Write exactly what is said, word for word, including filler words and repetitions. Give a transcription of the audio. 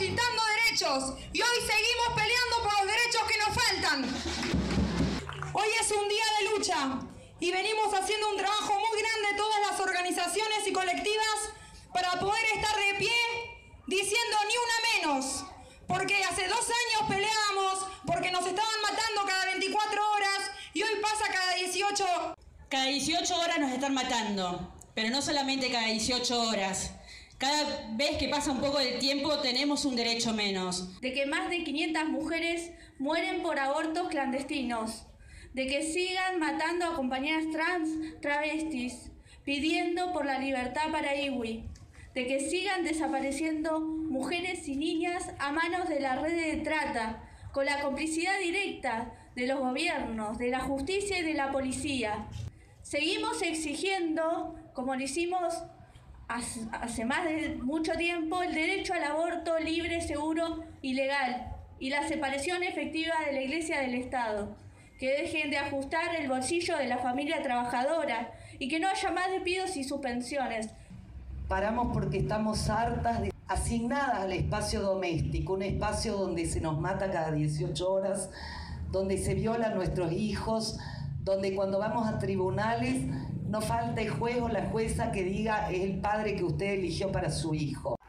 quitando derechos y hoy seguimos peleando por los derechos que nos faltan. Hoy es un día de lucha y venimos haciendo un trabajo muy grande todas las organizaciones y colectivas para poder estar de pie diciendo ni una menos. Porque hace dos años peleábamos porque nos estaban matando cada veinticuatro horas y hoy pasa cada dieciocho. Cada dieciocho horas nos están matando, pero no solamente cada dieciocho horas. Cada vez que pasa un poco de tiempo tenemos un derecho menos. De que más de quinientas mujeres mueren por abortos clandestinos. De que sigan matando a compañeras trans, travestis, pidiendo por la libertad para Iwi. De que sigan desapareciendo mujeres y niñas a manos de la red de trata, con la complicidad directa de los gobiernos, de la justicia y de la policía. Seguimos exigiendo, como lo hicimos hace, hace más de mucho tiempo, el derecho al aborto libre, seguro y legal, y la separación efectiva de la Iglesia del Estado. Que dejen de ajustar el bolsillo de la familia trabajadora y que no haya más despidos y suspensiones. Paramos porque estamos hartas de asignadas al espacio doméstico, un espacio donde se nos mata cada dieciocho horas, donde se violan a nuestros hijos, donde cuando vamos a tribunales no falta el juez o la jueza que diga es el padre que usted eligió para su hijo.